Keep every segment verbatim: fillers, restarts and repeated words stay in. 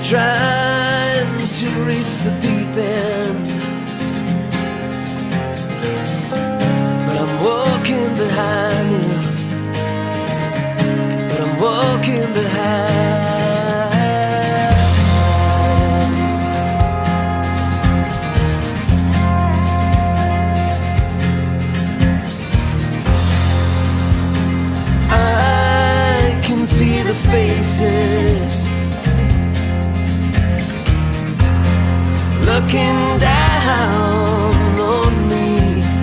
trying to reach the deep end, but I'm walking behind you, but I'm walking behind. I can see the faces looking down on me,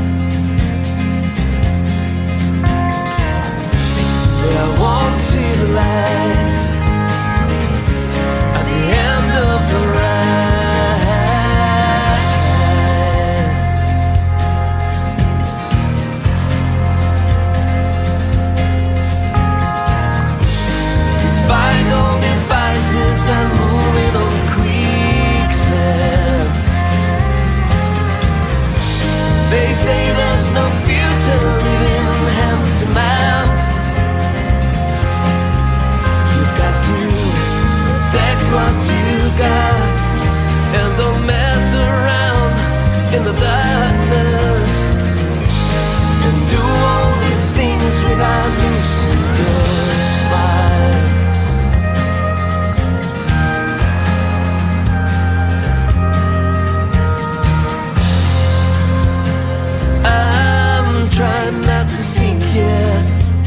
but I won't see the light at the end of the ride. Despite all devices, I'm moving on quicksand. They say there's no future living hand to mouth. You've got to protect what you got and don't mess around in the darkness and do all these things without losing your smile. Trying not to sink yet,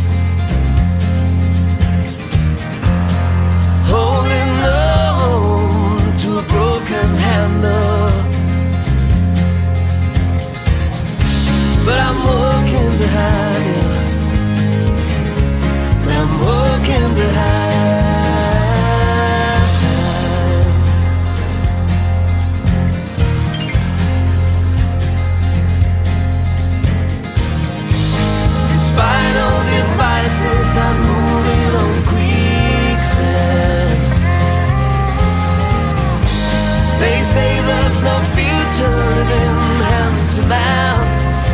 holding on to a broken handle, but I'm walking behind you, but I'm walking behind. Despite all the advices, I'm moving on quicksand. They say there's no future living hand to mouth.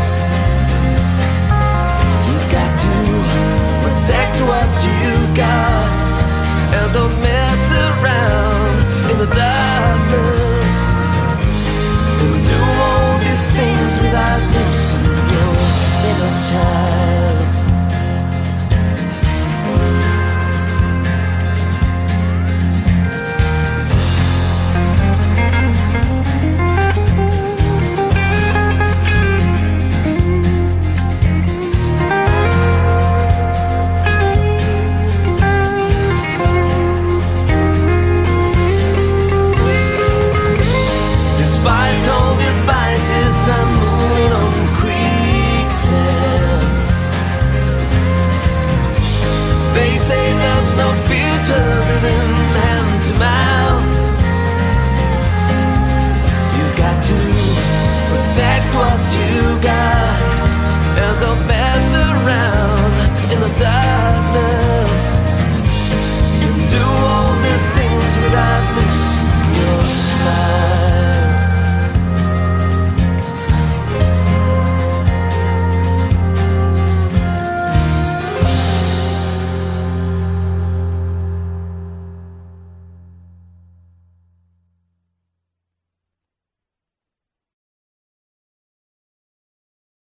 You've got to protect what you got and don't mess around in the darkness and do all these things without losing your inner child. Despite all the advices, I'm moving on quicksand. They say there's no future living hand to mouth.